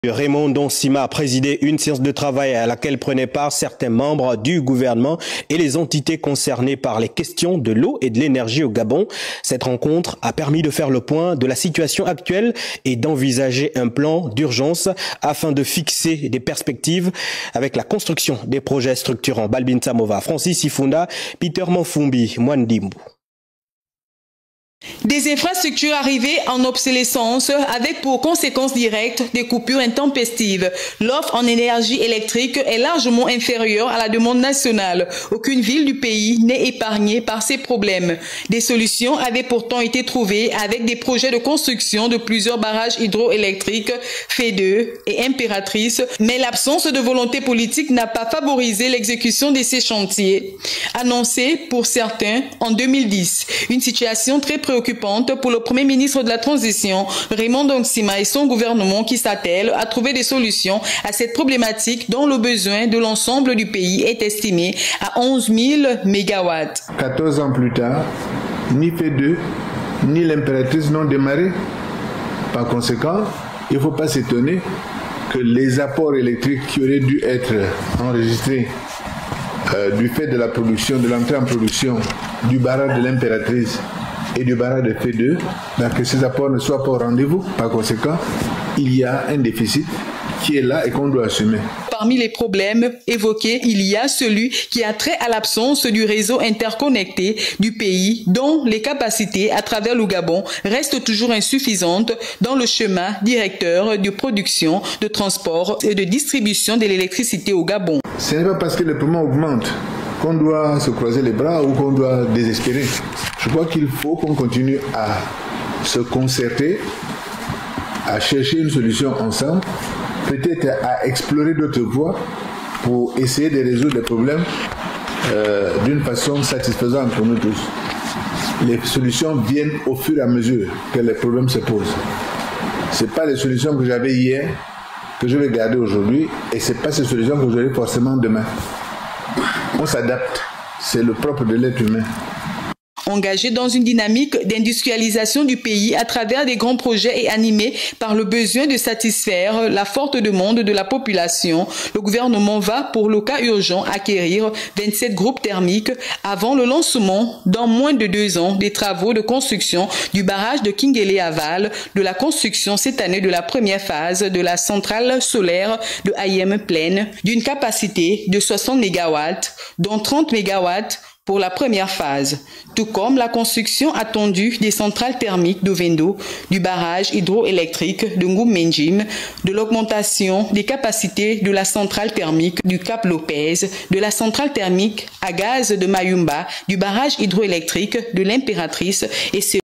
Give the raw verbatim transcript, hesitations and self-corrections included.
Raymond Donsima a présidé une séance de travail à laquelle prenaient part certains membres du gouvernement et les entités concernées par les questions de l'eau et de l'énergie au Gabon. Cette rencontre a permis de faire le point de la situation actuelle et d'envisager un plan d'urgence afin de fixer des perspectives avec la construction des projets structurants. Balbin Samova, Francis Ifunda, Peter Manfumbi, Mwandimbu. Des infrastructures arrivées en obsolescence avec pour conséquence directe des coupures intempestives. L'offre en énergie électrique est largement inférieure à la demande nationale. Aucune ville du pays n'est épargnée par ces problèmes. Des solutions avaient pourtant été trouvées avec des projets de construction de plusieurs barrages hydroélectriques, F E deux et Impératrice, mais l'absence de volonté politique n'a pas favorisé l'exécution de ces chantiers. Annoncé pour certains en deux mille dix, une situation très préoccupante pour le Premier ministre de la Transition, Raymond Donsima, et son gouvernement qui s'attelle à trouver des solutions à cette problématique dont le besoin de l'ensemble du pays est estimé à onze mille mégawatts. quatorze ans plus tard, ni F E deux, ni l'Impératrice n'ont démarré. Par conséquent, il ne faut pas s'étonner que les apports électriques qui auraient dû être enregistrés euh, du fait de la production, de l'entrée en production du barrage de l'Impératrice et du barrage de F E deux, ben que ces apports ne soient pas au rendez-vous. Par conséquent, il y a un déficit qui est là et qu'on doit assumer. Parmi les problèmes évoqués, il y a celui qui a trait à l'absence du réseau interconnecté du pays, dont les capacités à travers le Gabon restent toujours insuffisantes dans le schéma directeur de production, de transport et de distribution de l'électricité au Gabon. Ce n'est pas parce que les paiements augmentent qu'on doit se croiser les bras ou qu'on doit désespérer. Je crois qu'il faut qu'on continue à se concerter, à chercher une solution ensemble, peut-être à explorer d'autres voies pour essayer de résoudre les problèmes euh, d'une façon satisfaisante pour nous tous. Les solutions viennent au fur et à mesure que les problèmes se posent. Ce n'est pas les solutions que j'avais hier que je vais garder aujourd'hui et ce n'est pas ces solutions que j'aurai forcément demain. On s'adapte, c'est le propre de l'être humain. Engagé dans une dynamique d'industrialisation du pays à travers des grands projets et animé par le besoin de satisfaire la forte demande de la population, le gouvernement va, pour le cas urgent, acquérir vingt-sept groupes thermiques avant le lancement, dans moins de deux ans, des travaux de construction du barrage de Kingele-Aval, de la construction cette année de la première phase de la centrale solaire de Ayem Plaine, d'une capacité de soixante mégawatts, dont trente mégawatts pour la première phase, tout comme la construction attendue des centrales thermiques de Vendo, du barrage hydroélectrique de Ngoumenjim, de l'augmentation des capacités de la centrale thermique du Cap Lopez, de la centrale thermique à gaz de Mayumba, du barrage hydroélectrique de l'Impératrice et